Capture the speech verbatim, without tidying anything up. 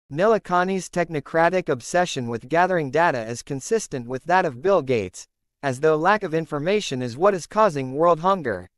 Nilekani's technocratic obsession with gathering data is consistent with that of Bill Gates, as though lack of information is what is causing world hunger.